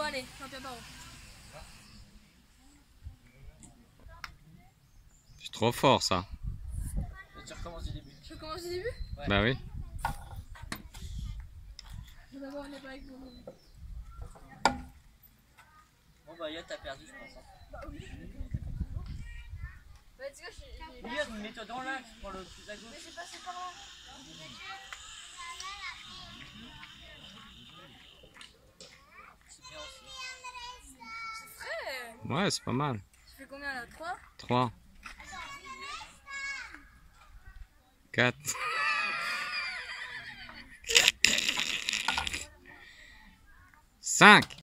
Bon allez, champion par où? C'est trop fort ça. Tu recommences du début. Je commence du début? Ouais. Bah oui. D'abord on est pas avec vous. Bon bah Yad t'as perdu je pense. Hein. Bah oui. Bah tu vois, j'ai... Yad, mets-toi dans l'axe, prends le plus à gauche. Mais j'ai passé par là. C'est bien aussi. C'est frais. Ouais, c'est pas mal. Tu fais combien là? 3? 3. 4. 5.